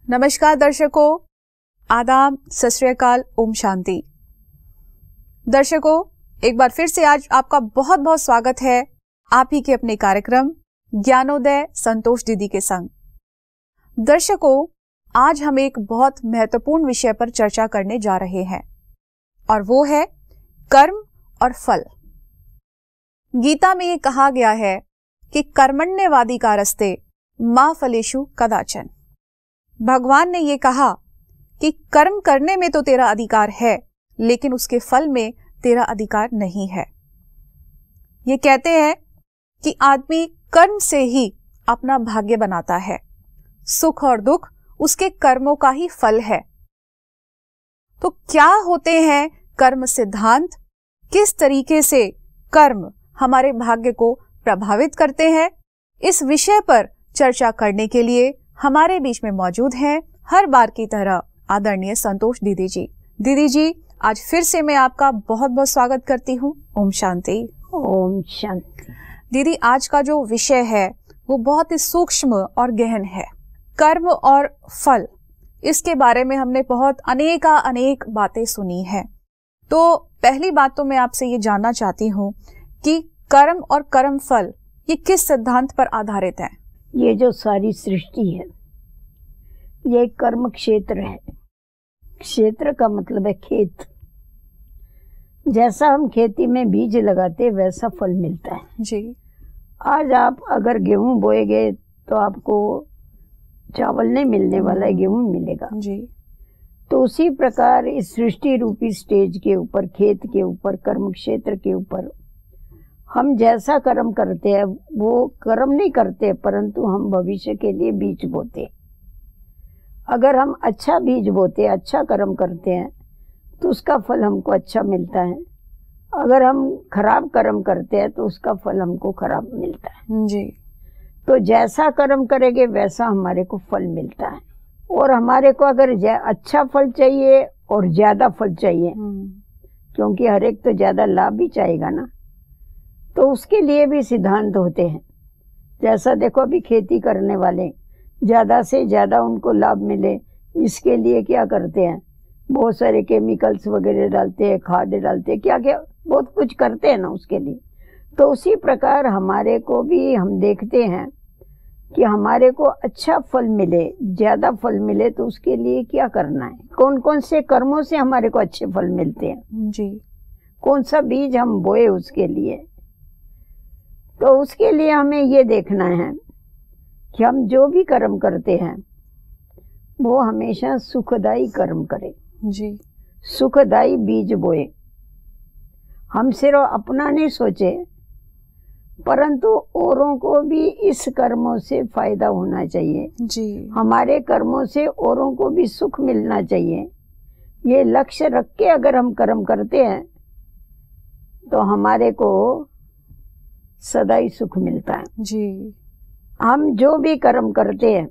नमस्कार दर्शकों, आदाब, सत श्री अकाल, ओम शांति। दर्शकों, एक बार फिर से आज आपका बहुत बहुत स्वागत है आप ही के अपने कार्यक्रम ज्ञानोदय संतोष दीदी के संग। दर्शकों, आज हम एक बहुत महत्वपूर्ण विषय पर चर्चा करने जा रहे हैं और वो है कर्म और फल। गीता में ये कहा गया है कि कर्मण्यवादी का रस्ते मा फलेषु कदाचन। भगवान ने ये कहा कि कर्म करने में तो तेरा अधिकार है, लेकिन उसके फल में तेरा अधिकार नहीं है। ये कहते हैं कि आदमी कर्म से ही अपना भाग्य बनाता है, सुख और दुख उसके कर्मों का ही फल है। तो क्या होते हैं कर्म सिद्धांत, किस तरीके से कर्म हमारे भाग्य को प्रभावित करते हैं, इस विषय पर चर्चा करने के लिए हमारे बीच में मौजूद हैं हर बार की तरह आदरणीय संतोष दीदी जी। दीदी जी, आज फिर से मैं आपका बहुत बहुत स्वागत करती हूँ। ओम शांति। ओम शांति। दीदी, आज का जो विषय है वो बहुत ही सूक्ष्म और गहन है, कर्म और फल। इसके बारे में हमने बहुत अनेक बातें सुनी है। तो पहली बात तो मैं आपसे ये जानना चाहती हूँ कि कर्म और कर्म फल ये किस सिद्धांत पर आधारित है? ये जो सारी सृष्टि है ये कर्म क्षेत्र है। क्षेत्र का मतलब है खेत। जैसा हम खेती में बीज लगाते वैसा फल मिलता है जी। आज आप अगर गेहूं बोएगे तो आपको चावल नहीं मिलने वाला है, गेहूं मिलेगा जी। तो उसी प्रकार इस सृष्टि रूपी स्टेज के ऊपर, खेत के ऊपर, कर्म क्षेत्र के ऊपर हम जैसा कर्म करते हैं वो कर्म नहीं करते, परंतु हम भविष्य के लिए बीज बोते। अगर हम अच्छा बीज बोते, अच्छा कर्म करते हैं तो उसका फल हमको अच्छा मिलता है। अगर हम खराब कर्म करते हैं तो उसका फल हमको खराब मिलता है जी। तो जैसा कर्म करेंगे वैसा हमारे को फल मिलता है। और हमारे को अगर अच्छा फल चाहिए और ज्यादा फल चाहिए, क्योंकि हर एक तो ज्यादा लाभ भी चाहेगा ना, तो उसके लिए भी सिद्धांत होते हैं। जैसा देखो अभी खेती करने वाले ज्यादा से ज्यादा उनको लाभ मिले, इसके लिए क्या करते हैं, बहुत सारे केमिकल्स वगैरह डालते हैं, खाद डालते हैं, क्या क्या बहुत कुछ करते हैं ना उसके लिए। तो उसी प्रकार हमारे को भी हम देखते हैं कि हमारे को अच्छा फल मिले, ज्यादा फल मिले, तो उसके लिए क्या करना है, कौन कौन से कर्मों से हमारे को अच्छे फल मिलते हैं जी। कौन सा बीज हम बोए उसके लिए। तो उसके लिए हमें ये देखना है कि हम जो भी कर्म करते हैं वो हमेशा सुखदाई कर्म करें जी। सुखदाई बीज बोए। हम सिर्फ अपना नहीं सोचे, परंतु औरों को भी इस कर्मों से फायदा होना चाहिए जी। हमारे कर्मों से औरों को भी सुख मिलना चाहिए। ये लक्ष्य रख के अगर हम कर्म करते हैं तो हमारे को सदा ही सुख मिलता है जी। हम जो भी कर्म करते हैं,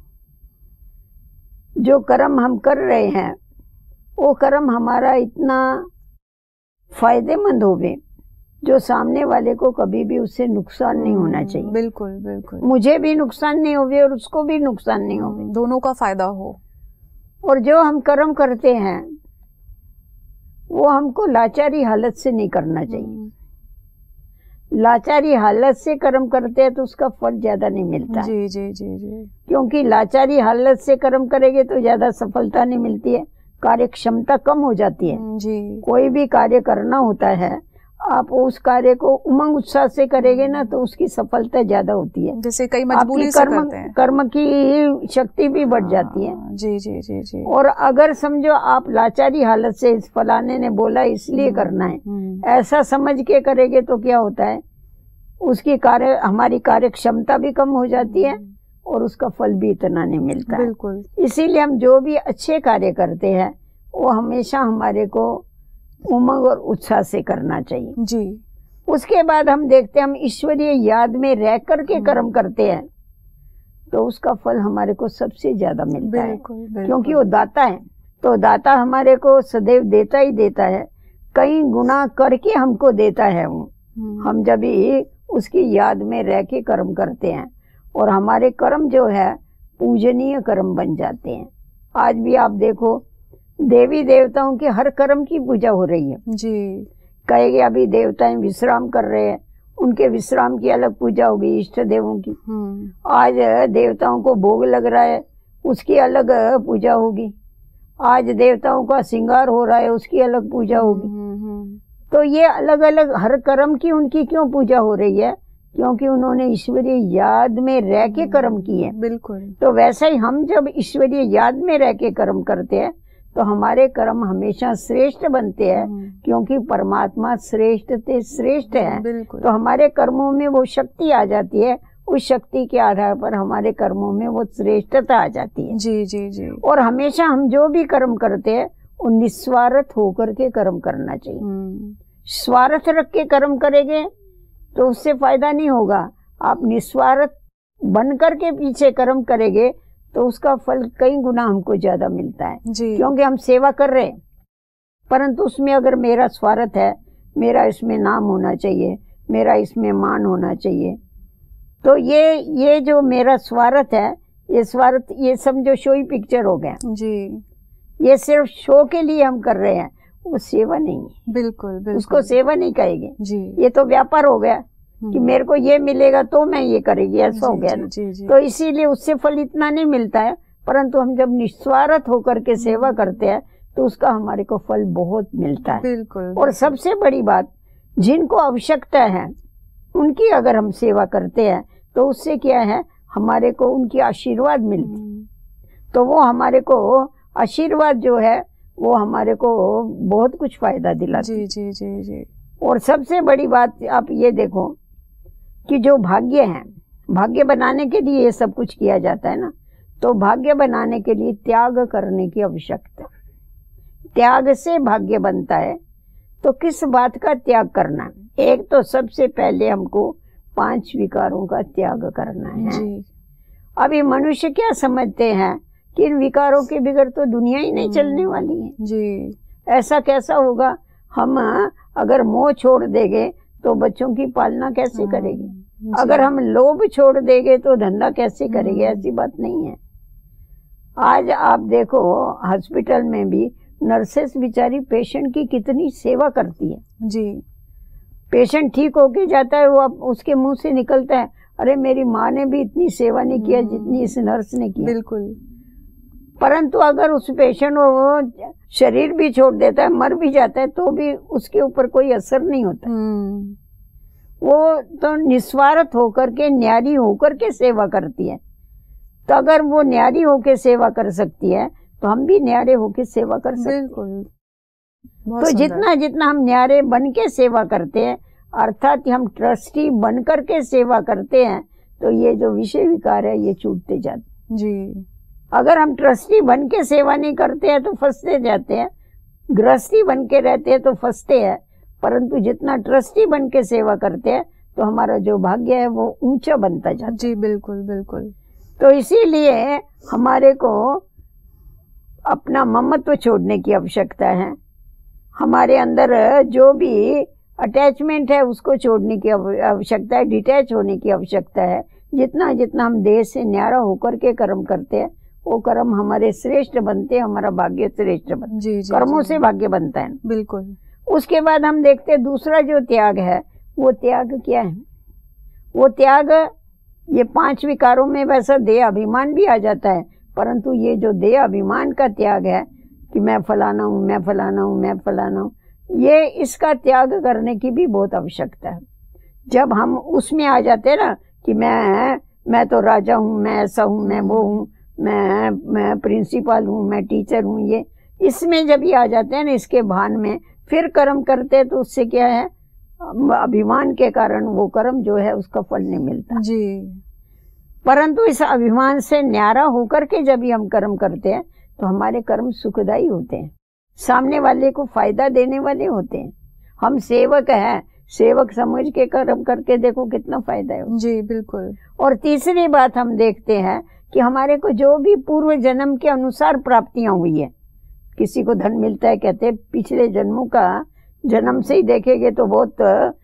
जो कर्म हम कर रहे हैं, वो कर्म हमारा इतना फायदेमंद होवे जो सामने वाले को कभी भी उससे नुकसान नहीं होना चाहिए। बिल्कुल बिल्कुल। मुझे भी नुकसान नहीं होवे और उसको भी नुकसान नहीं होवे, दोनों का फायदा हो। और जो हम कर्म करते हैं वो हमको लाचारी हालत से नहीं करना चाहिए। लाचारी हालत से कर्म करते हैं तो उसका फल ज्यादा नहीं मिलता जी जी जी जी। क्योंकि लाचारी हालत से कर्म करेंगे तो ज्यादा सफलता नहीं मिलती है, कार्य क्षमता कम हो जाती है जी। कोई भी कार्य करना होता है, आप उस कार्य को उमंग उत्साह से करेंगे ना तो उसकी सफलता ज्यादा होती है। जैसे कई मजबूरी से करते हैं, कर्म की शक्ति भी बढ़ जाती है जी जी जी जी। और अगर समझो आप लाचारी हालत से इस फलाने ने बोला इसलिए करना है ऐसा समझ के करेंगे तो क्या होता है, उसकी हमारी कार्य क्षमता भी कम हो जाती है और उसका फल भी इतना नहीं मिलता है। बिल्कुल। इसीलिए हम जो भी अच्छे कार्य करते हैं वो हमेशा हमारे को उमंग और उत्साह से करना चाहिए जी। उसके बाद हम देखते हैं हम ईश्वरीय याद में रह करके कर्म करते हैं तो उसका फल हमारे को सबसे ज्यादा मिलता है, क्योंकि वो दाता है। तो दाता हमारे को सदैव देता ही देता है, कई गुना करके हमको देता है वो। हम जब ही उसकी याद में रह के कर्म करते हैं और हमारे कर्म जो है पूजनीय कर्म बन जाते हैं। आज भी आप देखो देवी देवताओं के हर कर्म की पूजा हो रही है जी। कहेंगे अभी देवताएं विश्राम कर रहे हैं, उनके विश्राम की अलग पूजा होगी, इष्ट देवों की। आज देवताओं को भोग लग रहा है, उसकी अलग पूजा होगी। आज देवताओं का श्रृंगार हो रहा है, उसकी अलग पूजा होगी। तो ये अलग अलग हर कर्म की उनकी क्यों पूजा हो रही है? क्योंकि उन्होंने ईश्वरीय याद में रह के कर्म किए। बिल्कुल। तो वैसा ही हम जब ईश्वरीय याद में रह के कर्म करते हैं तो हमारे कर्म हमेशा श्रेष्ठ बनते हैं, क्योंकि परमात्मा श्रेष्ठ से श्रेष्ठ है। तो हमारे कर्मों में वो शक्ति आ जाती है, उस शक्ति के आधार पर हमारे कर्मों में वो श्रेष्ठता आ जाती है। जी जी जी। और हमेशा हम जो भी कर्म करते हैं वो निस्वार्थ होकर के कर्म करना चाहिए। स्वार्थ रख के कर्म करेंगे तो उससे फायदा नहीं होगा। आप निस्वार्थ बन करके पीछे कर्म करेंगे तो उसका फल कई गुना हमको ज्यादा मिलता है जी। क्योंकि हम सेवा कर रहे हैं, परंतु उसमें अगर मेरा स्वार्थ है, मेरा इसमें नाम होना चाहिए, मेरा इसमें मान होना चाहिए, तो ये जो मेरा स्वार्थ है, ये स्वार्थ, ये समझो शो ही पिक्चर हो गया जी। ये सिर्फ शो के लिए हम कर रहे हैं, वो सेवा नहीं है। बिल्कुल, बिल्कुल। उसको सेवा नहीं कहेंगे जी। ये तो व्यापार हो गया कि मेरे को ये मिलेगा तो मैं ये करेगी, ऐसा हो गया ना। तो इसीलिए उससे फल इतना नहीं मिलता है, परंतु हम जब निस्वार्थ होकर के सेवा करते हैं तो उसका हमारे को फल बहुत मिलता है। बिल्कुल। और सबसे बड़ी बात, जिनको आवश्यकता है उनकी अगर हम सेवा करते हैं तो उससे क्या है, हमारे को उनकी आशीर्वाद मिलती, तो वो हमारे को आशीर्वाद जो है वो हमारे को बहुत कुछ फायदा दिलाती। जी जी जी जी। और सबसे बड़ी बात आप ये देखो कि जो भाग्य है, भाग्य बनाने के लिए ये सब कुछ किया जाता है ना, तो भाग्य बनाने के लिए त्याग करने की आवश्यकता। त्याग से भाग्य बनता है। तो किस बात का त्याग करना है? एक तो सबसे पहले हमको 5 विकारों का त्याग करना है जी। अभी मनुष्य क्या समझते हैं कि इन विकारों के बगैर तो दुनिया ही नहीं चलने वाली है जी। ऐसा कैसा होगा? हम अगर मोह छोड़ देंगे तो बच्चों की पालना कैसे करेंगे? अगर हम लोभ छोड़ देंगे तो धंधा कैसे करेंगे? ऐसी बात नहीं है। आज आप देखो हॉस्पिटल में भी नर्सेस बेचारी पेशेंट की कितनी सेवा करती है जी। पेशेंट ठीक होके जाता है, वो उसके मुंह से निकलता है, अरे मेरी माँ ने भी इतनी सेवा नहीं किया जितनी इस नर्स ने की। बिल्कुल। परंतु अगर उस पेशेंट वो शरीर भी छोड़ देता है, मर भी जाता है, तो भी उसके ऊपर कोई असर नहीं होता। वो तो निस्वार्थ होकर के, न्यारी होकर के सेवा करती है। तो अगर वो न्यारी होकर सेवा कर सकती है तो हम भी न्यारे होकर सेवा कर सकते हैं। बिल्कुल। तो जितना जितना हम न्यारे बन के सेवा करते हैं, अर्थात हम ट्रस्टी बन करके सेवा करते हैं, तो ये जो विषय विकार है ये छूटते जाते जी। अगर हम ट्रस्टी बन के सेवा नहीं करते हैं तो फंसते जाते हैं, गृहस्थी बन के रहते हैं तो फंसते हैं, परंतु जितना ट्रस्टी बन के सेवा करते हैं तो हमारा जो भाग्य है वो ऊंचा बनता जाता है जी। बिल्कुल बिल्कुल। तो इसीलिए हमारे को अपना ममत्व छोड़ने की आवश्यकता है। हमारे अंदर जो भी अटैचमेंट है उसको छोड़ने की आवश्यकता है, डिटैच होने की आवश्यकता है। जितना जितना हम देह से न्यारा होकर के कर्म करते हैं वो कर्म हमारे श्रेष्ठ बनते हैं, हमारा भाग्य श्रेष्ठ बनता है। जी, जी, कर्मों जी, से भाग्य बनता है। बिल्कुल। उसके बाद हम देखते हैं दूसरा जो त्याग है, वो त्याग क्या है? वो त्याग, ये 5 विकारों में वैसा देह अभिमान भी आ जाता है, परंतु ये जो देह अभिमान का त्याग है कि मैं फलाना हूँ, मैं फलाना हूँ, मैं फलाना हूँ, ये इसका त्याग करने की भी बहुत आवश्यकता है। जब हम उसमें आ जाते हैं ना कि मैं तो राजा हूँ, मैं ऐसा हूँ, मैं वो हूँ, मैं प्रिंसिपल हूँ, मैं टीचर हूँ, ये इसमें जब ये आ जाते हैं ना, इसके भान में फिर कर्म करते हैं, तो उससे क्या है, अभिमान के कारण वो कर्म जो है उसका फल नहीं मिलता जी। परंतु इस अभिमान से न्यारा होकर के जब हम कर्म करते हैं तो हमारे कर्म सुखदायी होते हैं, सामने वाले को फायदा देने वाले होते हैं। हम सेवक हैं, सेवक समझ के कर्म करके देखो कितना फायदा है जी। बिल्कुल। और तीसरी बात हम देखते हैं कि हमारे को जो भी पूर्व जन्म के अनुसार प्राप्तियां हुई है, किसी को धन मिलता है, कहते हैं पिछले जन्मों का जन्म से ही देखेंगे तो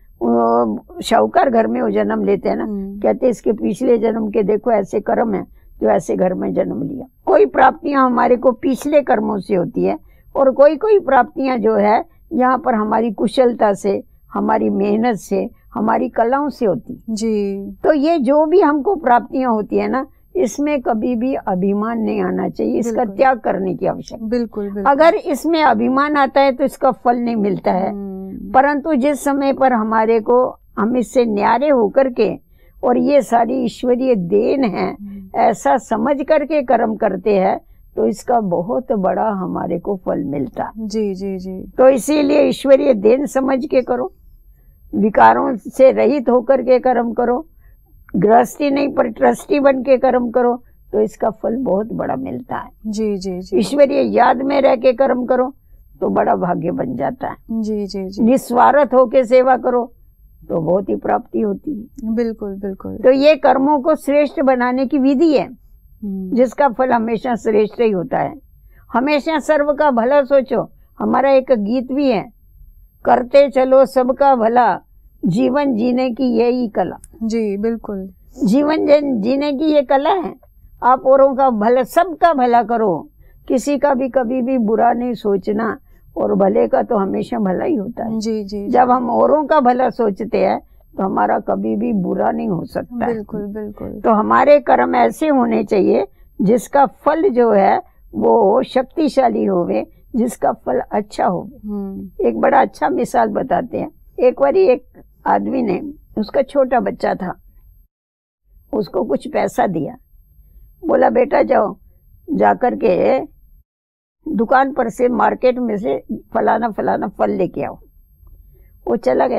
बहुत शाहूकार घर में वो जन्म लेते हैं ना, कहते हैं इसके पिछले जन्म के देखो ऐसे कर्म है, जो ऐसे घर में जन्म लिया। कोई प्राप्तियां हमारे को पिछले कर्मों से होती है और कोई कोई प्राप्तियां जो है यहाँ पर हमारी कुशलता से, हमारी मेहनत से, हमारी कलाओं से होती जी। तो ये जो भी हमको प्राप्तियां होती है ना, इसमें कभी भी अभिमान नहीं आना चाहिए, इसका त्याग करने की आवश्यकता। बिल्कुल। अगर इसमें अभिमान आता है तो इसका फल नहीं मिलता है। परंतु जिस समय पर हमारे को, हम इससे न्यारे होकर के और ये सारी ईश्वरीय देन है ऐसा समझ करके कर्म करते हैं तो इसका बहुत बड़ा हमारे को फल मिलता है। जी जी जी। तो इसीलिए ईश्वरीय देन समझ के करो, विकारों से रहित होकर के कर्म करो, गृहस्थी नहीं पर ट्रस्टी बन के कर्म करो तो इसका फल बहुत बड़ा मिलता है। जी जी जी। ईश्वरीय याद में रह के कर्म करो तो बड़ा भाग्य बन जाता है। जी जी जी। निस्वार्थ होके सेवा करो तो बहुत ही प्राप्ति होती है। बिल्कुल बिल्कुल। तो ये कर्मों को श्रेष्ठ बनाने की विधि है जिसका फल हमेशा श्रेष्ठ ही होता है। हमेशा सर्व का भला सोचो। हमारा एक गीत भी है, करते चलो सबका भला, जीवन जीने की यही कला। जी बिल्कुल। जीवन जीने की ये कला है। आप औरों का भला, सबका भला करो, किसी का भी कभी भी बुरा नहीं सोचना, और भले का तो हमेशा भला ही होता है। जी जी। जब हम औरों का भला सोचते हैं तो हमारा कभी भी बुरा नहीं हो सकता। बिल्कुल बिल्कुल। तो हमारे कर्म ऐसे होने चाहिए जिसका फल जो है वो शक्तिशाली होवे, जिसका फल अच्छा होवे। एक बड़ा अच्छा मिसाल बताते हैं। एक बार एक आदमी ने, उसका छोटा बच्चा था, उसको कुछ पैसा दिया, बोला बेटा जाओ जाकर के दुकान पर से, मार्केट में से फलाना फलाना फल लेके आओ। वो चला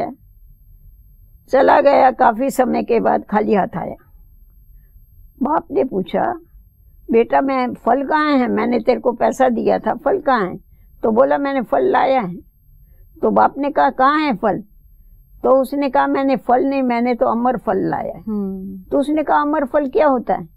गया। काफी समय के बाद खाली हाथ आया। बाप ने पूछा बेटा मैं फल कहाँ है, मैंने तेरे को पैसा दिया था, फल कहाँ है? तो बोला मैंने फल लाया है। तो बाप ने कहा कहाँ है फल? तो उसने कहा मैंने फल नहीं, मैंने तो अमर फल लाया है। तो उसने कहा अमर फल क्या होता है?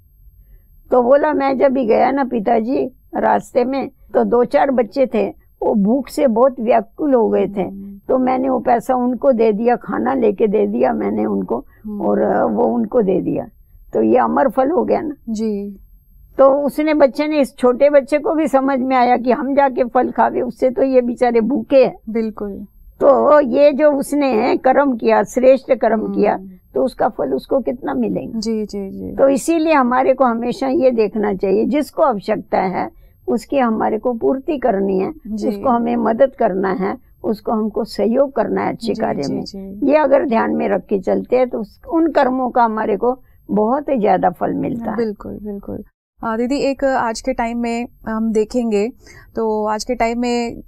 तो बोला मैं जब भी गया ना पिताजी रास्ते में, तो 2-4 बच्चे थे, वो भूख से बहुत व्याकुल हो गए थे, तो मैंने वो पैसा उनको दे दिया, खाना लेके दे दिया मैंने उनको, और वो उनको दे दिया। तो ये अमर फल हो गया ना जी। तो उसने, बच्चे ने, इस छोटे बच्चे को भी समझ में आया कि हम जाके फल खावे, उससे तो ये बेचारे भूखे हैं। बिल्कुल। तो ये जो उसने कर्म किया, श्रेष्ठ कर्म किया, तो उसका फल उसको कितना मिलेगा। जी जी जी। तो इसीलिए हमारे को हमेशा ये देखना चाहिए, जिसको आवश्यकता है उसकी हमारे को पूर्ति करनी है, उसको हमें मदद करना है, उसको हमको सहयोग करना है अच्छे कार्य में। ये अगर ध्यान में रख के चलते हैं तो उन कर्मों का हमारे को बहुत ही ज्यादा फल मिलता है। बिल्कुल बिल्कुल। दीदी एक आज के टाइम में हम देखेंगे तो आज के टाइम में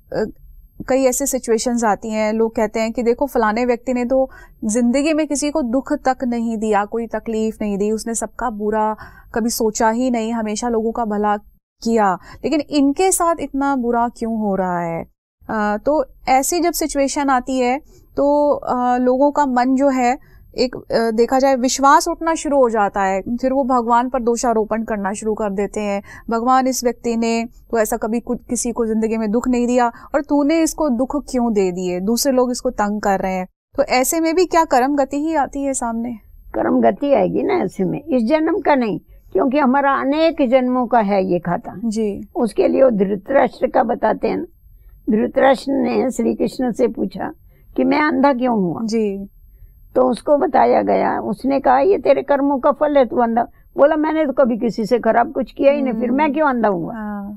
कई ऐसे सिचुएशंस आती हैं, लोग कहते हैं कि देखो फलाने व्यक्ति ने तो जिंदगी में किसी को दुख तक नहीं दिया, कोई तकलीफ नहीं दी, उसने सबका बुरा कभी सोचा ही नहीं, हमेशा लोगों का भला किया, लेकिन इनके साथ इतना बुरा क्यों हो रहा है? तो ऐसी जब सिचुएशन आती है तो लोगों का मन जो है, एक देखा जाए विश्वास उठना शुरू हो जाता है, फिर वो भगवान पर दोषारोपण करना शुरू कर देते हैं। भगवान इस व्यक्ति ने तो ऐसा कभी किसी को जिंदगी में दुख नहीं दिया और तूने इसको दुख क्यों दे दिए, दूसरे लोग इसको तंग कर रहे हैं। तो ऐसे में भी क्या कर्म गति ही आती है सामने? कर्म गति आएगी ना ऐसे में, इस जन्म का नहीं, क्योंकि हमारा अनेक जन्मों का है ये खाता जी। उसके लिए वो धृतराष्ट्र का बताते हैं। धृतराष्ट्र ने श्री कृष्ण से पूछा कि मैं अंधा क्यों हुआ जी। तो उसको बताया गया, उसने कहा ये तेरे कर्मों का फल है, तू अंधा। बोला मैंने तो कभी किसी से खराब कुछ किया ही नहीं, फिर मैं क्यों अंधा हुआ?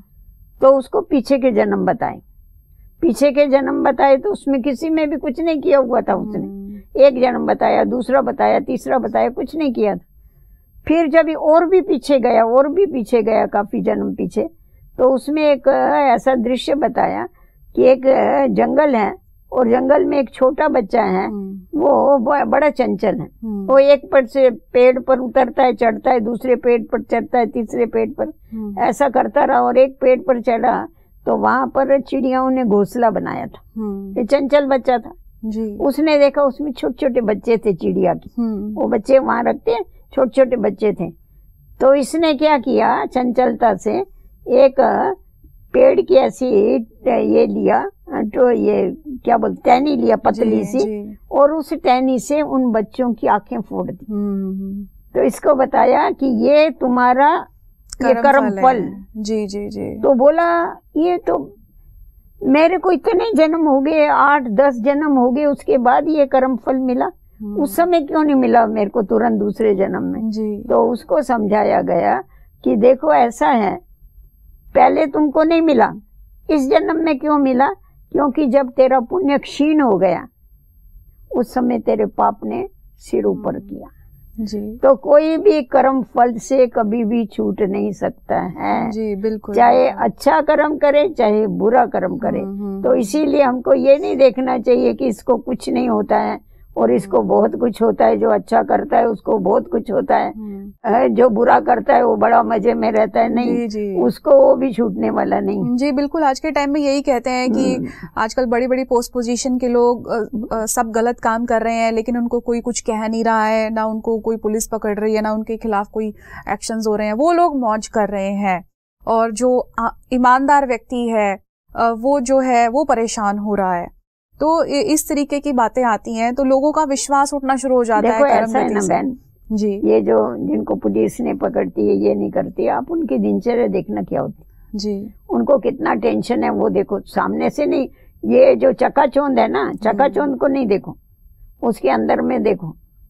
तो उसको पीछे के जन्म बताए, पीछे के जन्म बताए तो उसमें किसी में भी कुछ नहीं किया हुआ था उसने। एक जन्म बताया, दूसरा बताया, तीसरा बताया, कुछ नहीं किया था। फिर जब और भी पीछे गया, और भी पीछे गया, काफी जन्म पीछे, तो उसमें एक ऐसा दृश्य बताया कि एक जंगल है और जंगल में एक छोटा बच्चा है, वो बड़ा चंचल है। वो एक पेड़ पर उतरता है, चढ़ता है, दूसरे पेड़ पर चढ़ता है, तीसरे पेड़ पर, ऐसा करता रहा। और एक पेड़ पर चढ़ा तो वहां पर चिड़ियाओं ने घोंसला बनाया था। ये चंचल बच्चा था जी। उसने देखा उसमें छोटे छोटे बच्चे थे चिड़िया की, वो बच्चे वहां रखते हैं, छोटे छोटे बच्चे थे। तो इसने क्या किया, चंचलता से एक पेड़ की ऐसी ये लिया, तो ये क्या बोलते, टहनी लिया पतली सी, और उस टहनी से उन बच्चों की आंखें फोड़ दी। तो इसको बताया कि ये तुम्हारा ये कर्म फल। जी जी जी। तो बोला ये तो मेरे को इतने जन्म हो गए, 8-10 जन्म हो गए, उसके बाद ये कर्म फल मिला, उस समय क्यों नहीं मिला मेरे को तुरंत दूसरे जन्म में जी। तो उसको समझाया गया कि देखो ऐसा है, पहले तुमको नहीं मिला, इस जन्म में क्यों मिला, क्योंकि जब तेरा पुण्य क्षीण हो गया उस समय तेरे पाप ने सिर ऊपर किया जी। तो कोई भी कर्म फल से कभी भी छूट नहीं सकता है जी बिल्कुल। चाहे अच्छा कर्म करे चाहे बुरा कर्म करे। तो इसीलिए हमको ये नहीं देखना चाहिए कि इसको कुछ नहीं होता है और इसको बहुत कुछ होता है, जो अच्छा करता है उसको बहुत कुछ होता है, जो बुरा करता है वो बड़ा मजे में रहता है, नहीं जी, जी। उसको वो भी छूटने वाला नहीं। जी बिल्कुल। आज के टाइम में यही कहते हैं कि आजकल बड़ी बड़ी पोस्ट पोजीशन के लोग सब गलत काम कर रहे हैं, लेकिन उनको कोई कुछ कह नहीं रहा है, ना उनको कोई पुलिस पकड़ रही है, ना उनके खिलाफ कोई एक्शंस हो रहे हैं, वो लोग मौज कर रहे हैं, और जो ईमानदार व्यक्ति है वो जो है वो परेशान हो रहा है। तो इस तरीके की बातें आती हैं तो लोगों का विश्वास उठना शुरू हो जाता है। ऐसा है ना बहन जी, ये जो जिनको पुलिस ने पकड़ती है ये नहीं करती है, आप उनकी दिनचर्या देखना क्या होती जी, उनको कितना टेंशन है वो देखो, सामने से नहीं, ये जो चकाचौंध है ना, चकाचौंध को नहीं देखो, उसके अंदर में देखो,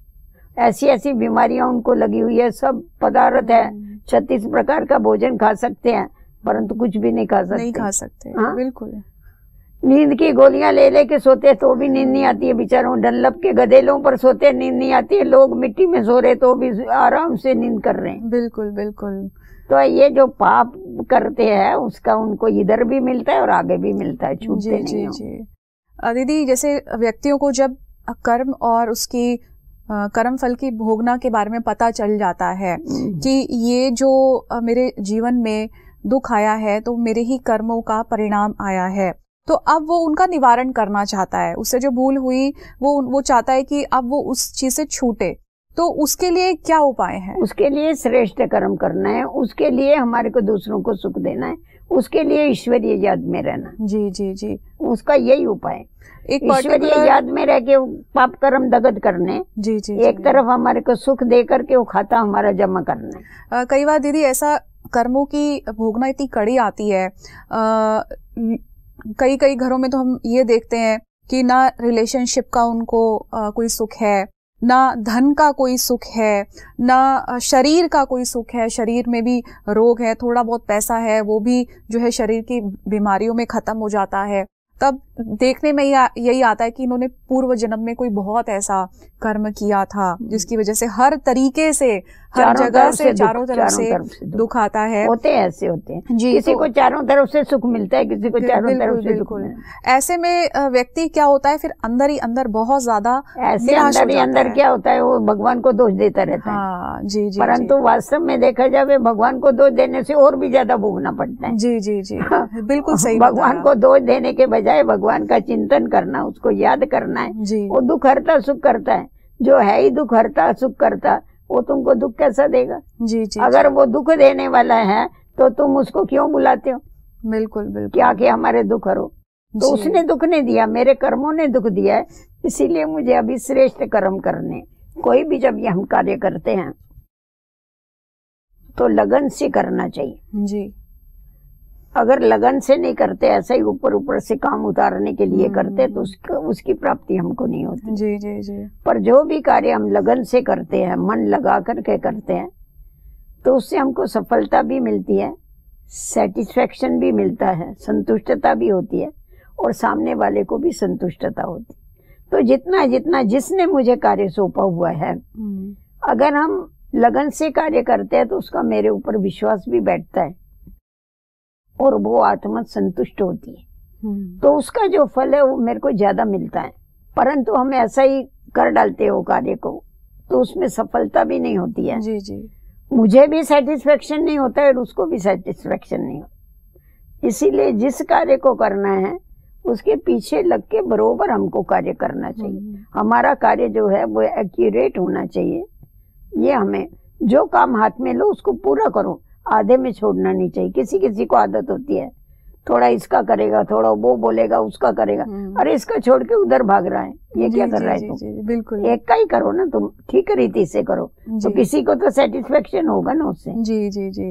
ऐसी ऐसी बीमारियां उनको लगी हुई है, सब पदार्थ है, 36 प्रकार का भोजन खा सकते हैं परंतु कुछ भी नहीं खा सकते। हाँ? बिल्कुल। नींद की गोलियां ले लेके सोते तो भी नींद नहीं आती है बेचारों, डनलप के गधेलों पर सोते नींद नहीं आती है, लोग मिट्टी में सो रहे तो भी आराम से नींद कर रहे हैं। बिल्कुल बिल्कुल। तो ये जो पाप करते हैं उसका उनको इधर भी मिलता है और आगे भी मिलता है, छूटते नहीं। जी। दीदी, जैसे व्यक्तियों को जब कर्म और उसकी कर्म फल की भोगना के बारे में पता चल जाता है कि ये जो मेरे जीवन में दुख आया है तो मेरे ही कर्मों का परिणाम आया है, तो अब वो उनका निवारण करना चाहता है, उससे जो भूल हुई वो चाहता है कि अब वो उस चीज से छूटे, तो उसके लिए क्या उपाय है? उसके लिए श्रेष्ठ कर्म करना है, उसके लिए हमारे को दूसरों को सुख देना है, उसके लिए ईश्वरीय याद में रहना। जी जी जी। उसका यही उपाय, एक ईश्वरीय याद में रह के पाप कर्म दगद करने। जी जी। एक तरफ हमारे को सुख दे करके वो खाता हमारा जमा करना है। कई बार दीदी ऐसा कर्मों की भोगना इतनी कड़ी आती है, कई कई घरों में तो हम ये देखते हैं कि ना रिलेशनशिप का उनको कोई सुख है, ना धन का कोई सुख है, ना शरीर का कोई सुख है, शरीर में भी रोग है, थोड़ा बहुत पैसा है वो भी जो है शरीर की बीमारियों में खत्म हो जाता है। तब देखने में यही आता है कि इन्होंने पूर्व जन्म में कोई बहुत ऐसा कर्म किया था जिसकी वजह से हर तरीके से, हर जगह से, चारों तरफ से दुख आता है। होते ऐसे होते हैं जी, किसी को चारों तरफ से सुख मिलता है, किसी को चारों तरफ से दुख मिलता है। ऐसे में व्यक्ति क्या होता है, फिर अंदर ही अंदर बहुत ज्यादा ऐसे अंदर ही अंदर क्या होता है, वो भगवान को दोष देता रहता है। हाँ, जी जी। परंतु वास्तव में देखा जाए भगवान को दोष देने से और भी ज्यादा भोगना पड़ता है। जी जी जी, बिल्कुल सही। भगवान को दोष देने के बजाय भगवान का चिंतन करना, उसको याद करना है। वो दुख हरता सुख करता है, जो है ही दुख हरता सुख करता, वो तुमको दुख कैसा देगा? जी जी। अगर वो दुख देने वाला है तो तुम उसको क्यों बुलाते हो? बिल्कुल बिल्कुल। क्या कि हमारे दुख हरो, तो उसने दुख नहीं दिया, मेरे कर्मों ने दुख दिया है, इसीलिए मुझे अभी श्रेष्ठ कर्म करने। कोई भी जब ये हम कार्य करते हैं तो लगन से करना चाहिए जी। अगर लगन से नहीं करते, ऐसा ही ऊपर ऊपर से काम उतारने के लिए करते तो उसकी प्राप्ति हमको नहीं होती। जी जी जी। पर जो भी कार्य हम लगन से करते हैं, मन लगा करके करते हैं, तो उससे हमको सफलता भी मिलती है, सेटिस्फेक्शन भी मिलता है, संतुष्टता भी होती है और सामने वाले को भी संतुष्टता होती है। तो जितना जितना जिसने मुझे कार्य सौंपा हुआ है, अगर हम लगन से कार्य करते हैं तो उसका मेरे ऊपर विश्वास भी बैठता है और वो आत्मा संतुष्ट होती है, तो उसका जो फल है वो मेरे को ज्यादा मिलता है। परंतु हम ऐसा ही कर डालते हो कार्य को तो उसमें सफलता भी नहीं होती है। जी जी। मुझे भी सेटिस्फेक्शन नहीं होता है और उसको भी सेटिस्फेक्शन नहीं होता। इसीलिए जिस कार्य को करना है उसके पीछे लग के बरोबर हमको कार्य करना चाहिए। हमारा कार्य जो है वो एक्यूरेट होना चाहिए। ये हमें जो काम हाथ में लो उसको पूरा करो, आधे में छोड़ना नहीं चाहिए। किसी किसी को आदत होती है, थोड़ा इसका करेगा, थोड़ा वो बोलेगा, उसका करेगा, अरे इसका छोड़ के उधर भाग रहा है, ये क्या कर रहा है तुम? बिल्कुल एक का ही करो ना तुम, ठीक रीति से करो तो किसी को तो सेटिस्फेक्शन होगा ना उससे। जी जी जी।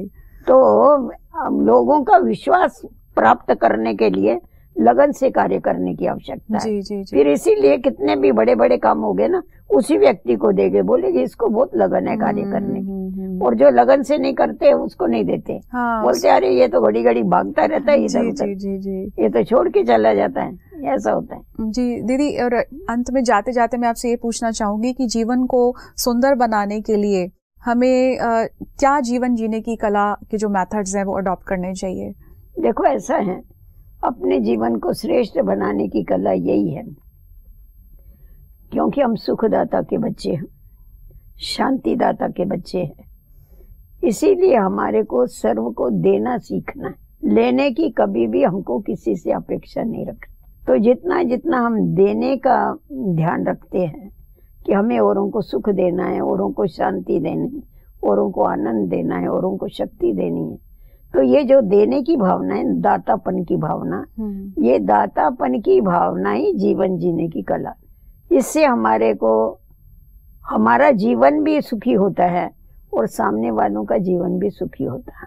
तो लोगों का विश्वास प्राप्त करने के लिए लगन से कार्य करने की आवश्यकता है। जी। फिर इसीलिए कितने भी बड़े बड़े काम हो गए ना, उसी व्यक्ति को देके बोलेगे इसको बहुत लगन है कार्य करने की, और जो लगन से नहीं करते उसको नहीं देते। हाँ, बोलते अरे ये तो घड़ी घड़ी भागता रहता है इधर उधर, ये तो छोड़ के चला जाता है, ऐसा होता है। जी दीदी, और अंत में जाते जाते मैं आपसे ये पूछना चाहूंगी कि जीवन को सुंदर बनाने के लिए हमें क्या जीवन जीने की कला के जो मेथड्स हैं वो अडॉप्ट करने चाहिए? देखो ऐसा है, अपने जीवन को श्रेष्ठ बनाने की कला यही है, क्योंकि हम सुखदाता के बच्चे हैं, शांतिदाता के बच्चे हैं, इसीलिए हमारे को सर्व को देना सीखना है। लेने की कभी भी हमको किसी से अपेक्षा नहीं रखनी। तो जितना जितना हम देने का ध्यान रखते हैं कि हमें औरों को सुख देना है, औरों को शांति देनी है, औरों को आनंद देना है, औरों को शक्ति देनी है, तो ये जो देने की भावना है, दातापन की भावना, ये दातापन की भावना ही जीवन जीने की कला। इससे हमारे को हमारा जीवन भी सुखी होता है और सामने वालों का जीवन भी सुखी होता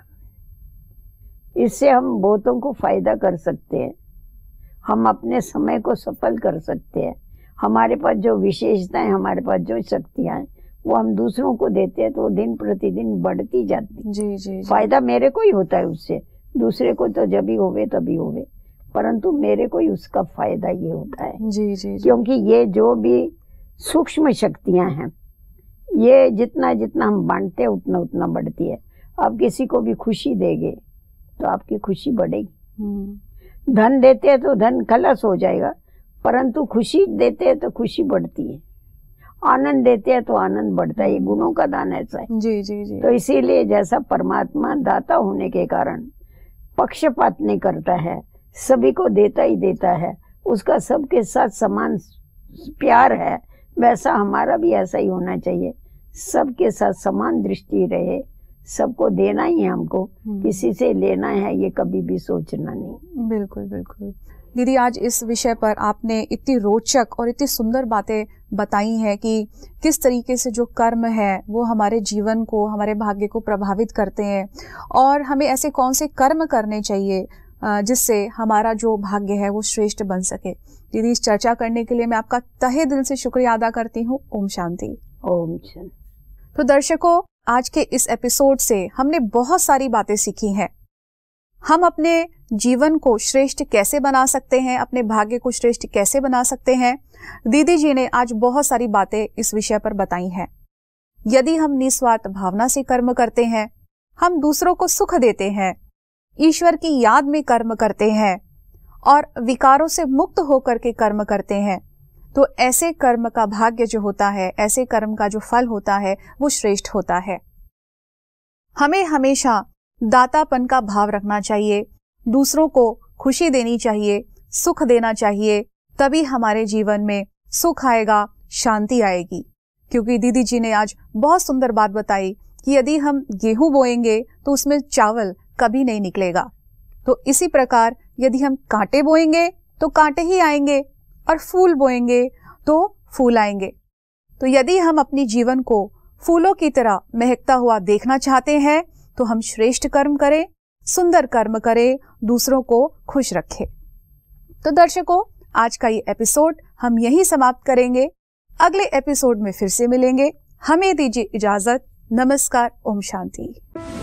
है। इससे हम बहुतों को फायदा कर सकते हैं, हम अपने समय को सफल कर सकते हैं। हमारे पास जो विशेषताएं, हमारे पास जो शक्तियां हैं, वो हम दूसरों को देते हैं तो दिन प्रतिदिन बढ़ती जाती। जी। फायदा मेरे को ही होता है उससे, दूसरे को तो जब ही होवे तभी होवे, परंतु मेरे को ही उसका फायदा ये होता है। जी। क्योंकि ये जो भी सूक्ष्म शक्तियां हैं, ये जितना जितना हम बांटते हैं उतना उतना बढ़ती है। आप किसी को भी खुशी देंगे तो आपकी खुशी बढ़ेगी। धन देते हैं तो धन खलास हो जाएगा, परंतु खुशी देते हैं तो खुशी बढ़ती है। आनंद देते हैं तो आनंद बढ़ता है। ये गुणों का दान ऐसा है। जी। तो इसीलिए जैसा परमात्मा दाता होने के कारण पक्षपात नहीं करता है, सभी को देता ही देता है, उसका सबके साथ समान प्यार है, वैसा हमारा भी ऐसा ही होना चाहिए। सबके साथ समान दृष्टि रहे, सबको देना ही है हमको, किसी से लेना है ये कभी भी सोचना नहीं। बिल्कुल। दीदी, आज इस विषय पर आपने इतनी रोचक और इतनी सुंदर बातें बताई हैं कि किस तरीके से जो कर्म है वो हमारे जीवन को, हमारे भाग्य को प्रभावित करते हैं, और हमें ऐसे कौन से कर्म करने चाहिए जिससे हमारा जो भाग्य है वो श्रेष्ठ बन सके। दीदी, इस चर्चा करने के लिए मैं आपका तहे दिल से शुक्रिया अदा करती हूँ। ओम शांति। ओम शांति। तो दर्शकों, आज के इस एपिसोड से हमने बहुत सारी बातें सीखी हैं। हम अपने जीवन को श्रेष्ठ कैसे बना सकते हैं, अपने भाग्य को श्रेष्ठ कैसे बना सकते हैं, दीदी जी ने आज बहुत सारी बातें इस विषय पर बताई हैं। यदि हम निस्वार्थ भावना से कर्म करते हैं, हम दूसरों को सुख देते हैं, ईश्वर की याद में कर्म करते हैं और विकारों से मुक्त होकर के कर्म करते हैं, तो ऐसे कर्म का भाग्य जो होता है, ऐसे कर्म का जो फल होता है वो श्रेष्ठ होता है। हमें हमेशा दातापन का भाव रखना चाहिए, दूसरों को खुशी देनी चाहिए, सुख देना चाहिए, तभी हमारे जीवन में सुख आएगा, शांति आएगी। क्योंकि दीदी जी ने आज बहुत सुंदर बात बताई कि यदि हम गेहूं बोएंगे तो उसमें चावल कभी नहीं निकलेगा, तो इसी प्रकार यदि हम कांटे बोएंगे तो कांटे ही आएंगे और फूल बोएंगे तो फूल आएंगे। तो यदि हम अपनी जीवन को फूलों की तरह महकता हुआ देखना चाहते हैं तो हम श्रेष्ठ कर्म करें, सुंदर कर्म करें, दूसरों को खुश रखें। तो दर्शकों, आज का ये एपिसोड हम यहीं समाप्त करेंगे। अगले एपिसोड में फिर से मिलेंगे। हमें दीजिए इजाजत। नमस्कार। ओम शांति।